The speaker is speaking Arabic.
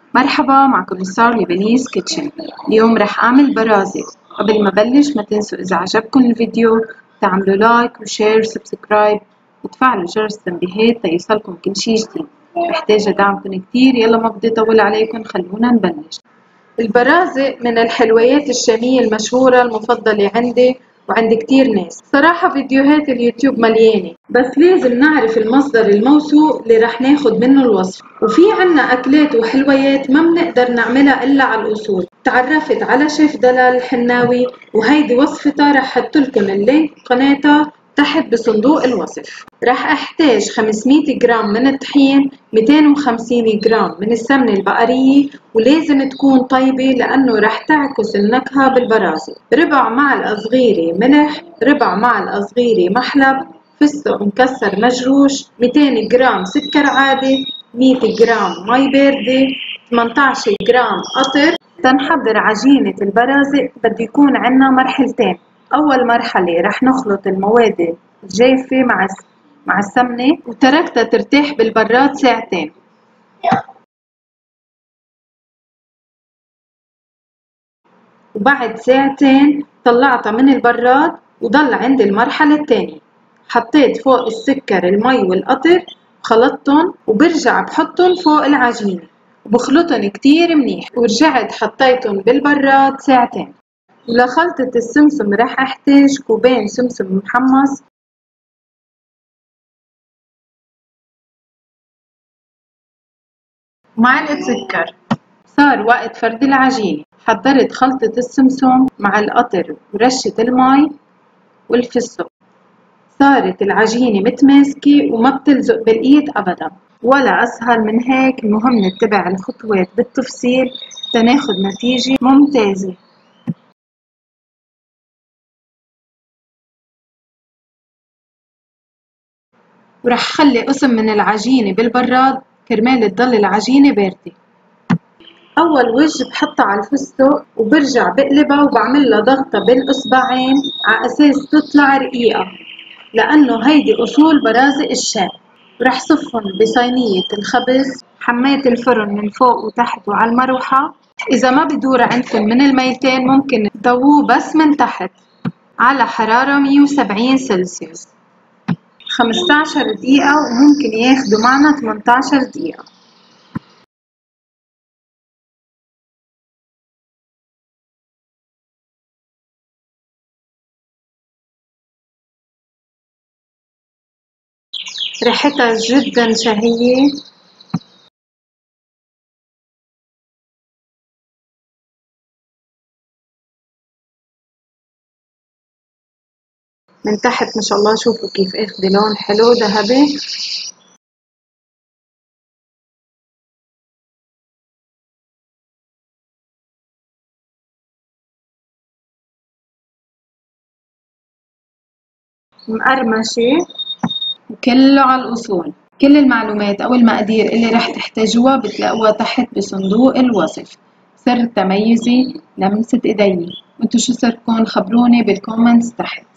مرحبا، معكم ستار لبنيز كيتشن. اليوم رح أعمل برازق. قبل ما بلش ما تنسوا إذا عجبكم الفيديو تعملوا لايك وشير وسبسكرايب وتفعلوا جرس التنبيهات ليوصلكم كل شي جديد. محتاجة دعمكم كتير. يلا ما بدي أطول عليكم، خلونا نبلش. البرازق من الحلويات الشامية المشهورة المفضلة عندي وعند كتير ناس. صراحة فيديوهات اليوتيوب مليانة، بس لازم نعرف المصدر الموثوق اللي رح ناخد منه الوصف. وفي عنا أكلات وحلويات ما بنقدر نعملها إلا على الأصول. تعرفت على شيف دلال الحناوي، وهيدي وصفتها رح حطلكم اللينك قناتها تحت بصندوق الوصف. رح احتاج 500 جرام من الطحين، 250 جرام من السمنة البقرية، ولازم تكون طيبة لأنه رح تعكس النكهة بالبرازق. ربع معلقة صغيرة ملح، ربع معلقة صغيرة محلب، فستق مكسر مجروش، 200 جرام سكر عادي، 100 جرام مي باردة، 18 جرام قطر. تنحضر عجينة البرازق بده يكون عنا مرحلتين. أول مرحلة رح نخلط المواد الجافة مع السمنة وتركتها ترتاح بالبراد ساعتين. وبعد ساعتين طلعتها من البراد وضل عندي المرحلة الثانية. حطيت فوق السكر المي والقطر وخلطتن، وبرجع بحطن فوق العجينة وبخلطن كتير منيح، ورجعت حطيتن بالبراد ساعتين. ولخلطة السمسم رح احتاج كوبين سمسم محمص، معلقة سكر. صار وقت فرد العجينة. حضرت خلطة السمسم مع القطر ورشة المي والفستق. صارت العجينة متماسكة وما بتلزق بالإيد أبدا، ولا أسهل من هيك. المهم نتبع الخطوات بالتفصيل تناخد نتيجة ممتازة. ورح خلي قسم من العجينة بالبراد كرمال تضل العجينة باردة. أول وجه بحطها على الفستق وبرجع بقلبها وبعملها ضغطة بالإصبعين على أساس تطلع رقيقة، لأنه هيدي أصول برازق الشام. ورح صفهم بصينية الخبز. حميت الفرن من فوق وتحت وعلى المروحة. إذا ما بدور عندكم من الميلتين ممكن تضووه بس من تحت على حرارة 170 سلسيوس 15 دقيقة، وممكن ياخدوا معنا 18 دقيقة. ريحتها جدا شهية. من تحت ما شاء الله شوفوا كيف اخذ لون حلو ذهبي. مقرمشة وكله على الأصول. كل المعلومات أو المقادير اللي رح تحتاجوها بتلاقوها تحت بصندوق الوصف. سر تميزي لمسة إيدي. وانتو شو سركن؟ خبروني بالكومنتس تحت.